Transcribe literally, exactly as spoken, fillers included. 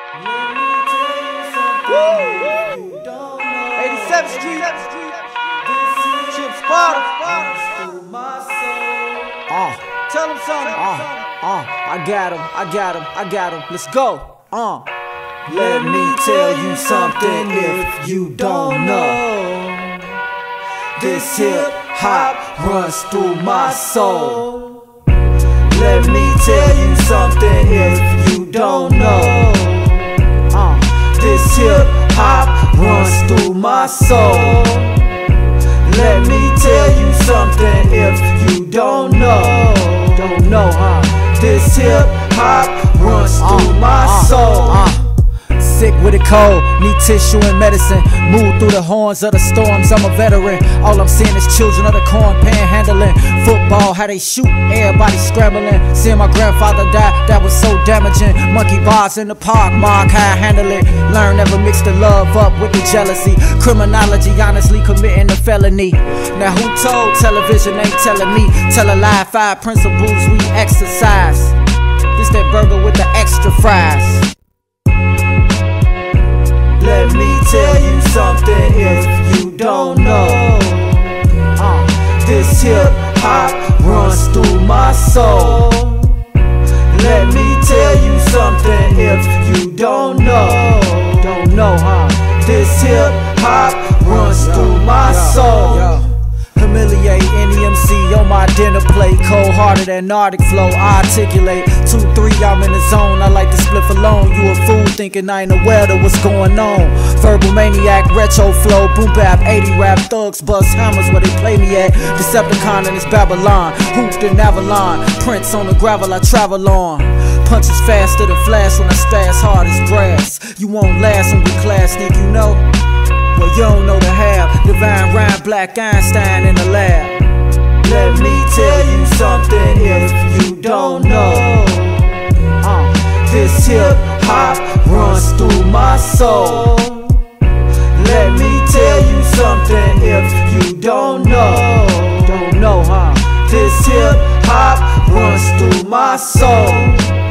eighty-seventh Street, Chip Sparta. Uh, tell him something. Uh, uh, I got him, I got him, I got him. Let's go. Uh. Let me tell you something if you don't know. This hip hop runs through my soul. Let me tell you something if you don't know. Uh, this hip hop runs through my soul. Let me tell you something if you don't know. Don't know, huh? This hip hop runs through my soul. Sick with it cold, need tissue and medicine. Move through the horns of the storms, I'm a veteran. All I'm seeing is children of the corn panhandling. Football, how they shoot, everybody scrambling. Seeing my grandfather die, that was so damaging. Monkey bars in the park, mark how I handle it. Learn never mix the love up with the jealousy. Criminology, honestly committing a felony. Now who told television ain't telling me? Tell a lie, five principles we exercise. This that burger with the extra fries. Let me tell you something if you don't know. uh, This hip hop runs through my soul. Let me tell you something if you don't know. Don't know, huh? This hip hop runs through my soul. Humiliate any M C on my dinner plate. Cold-hearted and Nordic flow, I articulate. Two, three, I'm in the zone, I like to spliff alone. You a fool thinking I ain't aware of what's going on. Verbal maniac, retro flow, boom bap, eighty rap, thugs bust hammers where they play me at. Decepticon in this Babylon, hooped in Avalon. Prince on the gravel I travel on. Punches faster than flash when I stash hard as grass. You won't last when we class, think you know? Well, you don't know the half. Divine rhyme, Black Einstein in the lab. Let me tell you something if you don't know. uh, This hip hop runs through my soul. Let me tell you something if you don't know. Don't know, huh? This hip hop runs through my soul.